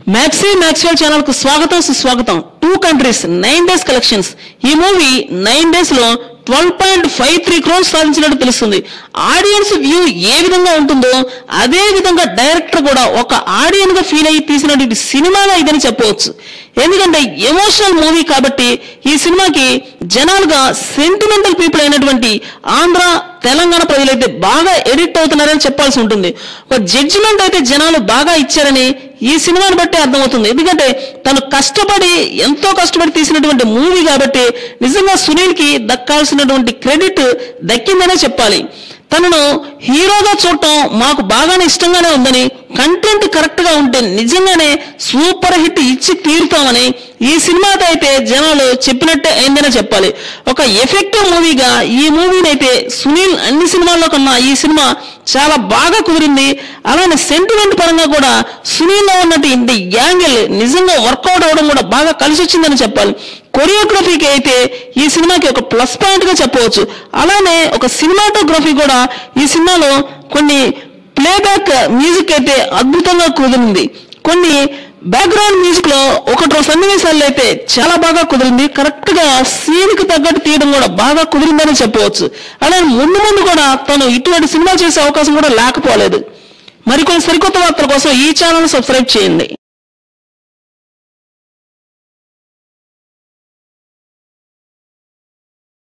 Maxi Maxwell channel को स्वागत सुस्वागत 2 कंट्रीज 9 डेज कलेक्शंस ఈ మూవీ 9 డేస్ లో 12.53 crores సాధించినట్టు తెలుస్తుంది. ఆడియన్స్ వ్యూ ఏ విధంగా ఉంటుందో అదే విధంగా డైరెక్టర్ కూడా ఒక ఆడియన్స్ గా ఫీల్ అయ్యి తీసినటువంటి సినిమాగా ఇదని చెప్పవచ్చు. ఎందుకంటే ఎమోషనల్ మూవీ కాబట్టి ఈ సినిమాకి జనాలుగా సెంటిమెంటల్ పీపుల్ అయినటువంటి ఆంధ్ర తెలంగాణ ప్రజలైతే బాగా ఎడిక్ట్ అవుతున్నారని చెప్పాల్సి ఉంటుంది. ఒక జడ్జిమెంట్ అయితే జనాలు బాగా ఇచ్చారని ఈ సినిమాని బట్టి అర్థమవుతుంది. ఎందుకంటే తను కష్టపడి ఎంతో కష్టపడి తీసినటువంటి మూవీ కాబట్టి నిజంగా సునీల్ కి దక్కాల్సినటువంటి క్రెడిట్ దక్కిందనే చెప్పాలి. తనను హీరోగా చూడటం మాకు బాగానే ఇష్టంగానే ఉందని, కంటెంట్ కరెక్ట్ గా ఉంటే నిజంగానే సూపర్ హిట్ ఇచ్చి తీరుతామని ఈ సినిమాతో అయితే జనాలు చెప్పినట్టే అయిందనే చెప్పాలి. ఒక ఎఫెక్టివ్ మూవీగా ఈ మూవీని అయితే సునీల్ అన్ని సినిమాల్లో కన్నా ఈ సినిమా చాలా బాగా కుదిరింది. అలానే సెంటిమెంట్ పరంగా కూడా సునీల్ లో ఉన్నట్టు ఇంత యాంగిల్ నిజంగా వర్కౌట్ అవడం కూడా బాగా కలిసి వచ్చిందని చెప్పాలి. కొరియోగ్రఫీకి అయితే ఈ సినిమాకి ఒక ప్లస్ పాయింట్ గా చెప్పవచ్చు. అలానే ఒక సినిమాటోగ్రఫీ కూడా ఈ సినిమాలో కొన్ని ప్లేబ్యాక్ మ్యూజిక్ అయితే అద్భుతంగా కుదిరింది. కొన్ని బ్యాక్గ్రౌండ్ మ్యూజిక్ లో ఒకటో సన్నివేశాల్లో అయితే చాలా బాగా కుదిరింది. కరెక్ట్ గా సీన్ కి తగ్గట్టు తీయడం కూడా బాగా కుదిరిందని చెప్పవచ్చు. అలానే ముందు కూడా తను ఇటువంటి సినిమా చేసే అవకాశం కూడా లేకపోలేదు. మరికొన్ని సరికొత్త వార్తల కోసం ఈ ఛానల్ సబ్స్క్రైబ్ చేయండి.